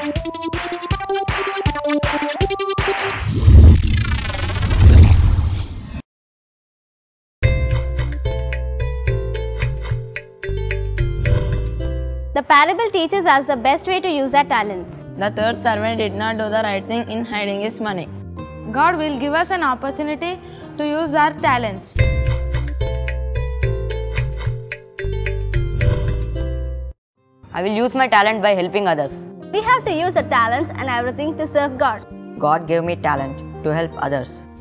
The parable teaches us the best way to use our talents. The third servant did not do the right thing in hiding his money. God will give us an opportunity to use our talents. I will use my talent by helping others. We have to use our talents and everything to serve God. God gave me talent to help others.